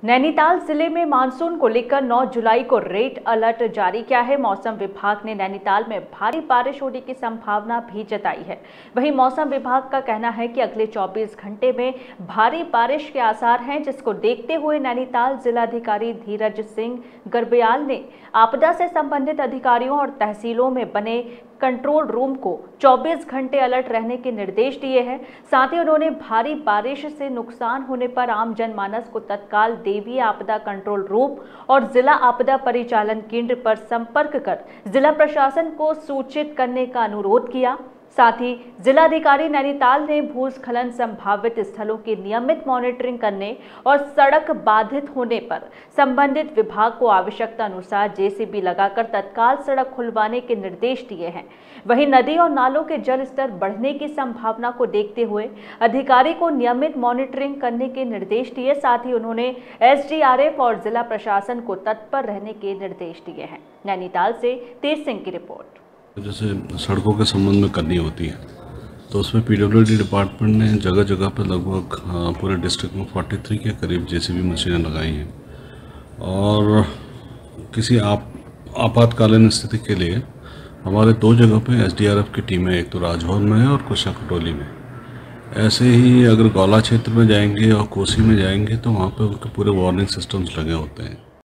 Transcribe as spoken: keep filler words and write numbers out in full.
नैनीताल जिले में मानसून को लेकर नौ जुलाई को रेड अलर्ट जारी किया है। मौसम विभाग ने नैनीताल में भारी बारिश होने की संभावना भी जताई है। वहीं मौसम विभाग का कहना है कि अगले चौबीस घंटे में भारी बारिश के आसार हैं, जिसको देखते हुए नैनीताल जिलाधिकारी धीरज सिंह गर्ब्याल ने आपदा से संबंधित अधिकारियों और तहसीलों में बने कंट्रोल रूम को चौबीस घंटे अलर्ट रहने के निर्देश दिए हैं। साथ ही उन्होंने भारी बारिश से नुकसान होने पर आम जनमानस को तत्काल देवी आपदा कंट्रोल रूम और जिला आपदा परिचालन केंद्र पर संपर्क कर जिला प्रशासन को सूचित करने का अनुरोध किया। साथ ही जिलाधिकारी नैनीताल ने भूस्खलन संभावित स्थलों की नियमित मॉनिटरिंग करने और सड़क बाधित होने पर संबंधित विभाग को आवश्यकता अनुसार जेसीबी लगाकर तत्काल सड़क खुलवाने के निर्देश दिए हैं। वहीं नदी और नालों के जल स्तर बढ़ने की संभावना को देखते हुए अधिकारी को नियमित मॉनिटरिंग करने के निर्देश दिए। साथ ही उन्होंने एसडीआरएफ और जिला प्रशासन को तत्पर रहने के निर्देश दिए हैं। नैनीताल से तेज सिंह की रिपोर्ट। जैसे सड़कों के संबंध में करनी होती है तो उसमें पीडब्ल्यूडी डिपार्टमेंट ने जगह जगह पर लगभग पूरे डिस्ट्रिक्ट में तैंतालीस के करीब जेसीबी मशीनें लगाई हैं और किसी आप आपातकालीन स्थिति के लिए हमारे दो जगह पे एसडीआरएफ की टीमें, एक तो राजभवन में है और कुछ कटोली में। ऐसे ही अगर गौला क्षेत्र में जाएंगे और कोसी में जाएंगे तो वहाँ पे उनके पूरे वार्निंग सिस्टम्स लगे होते हैं।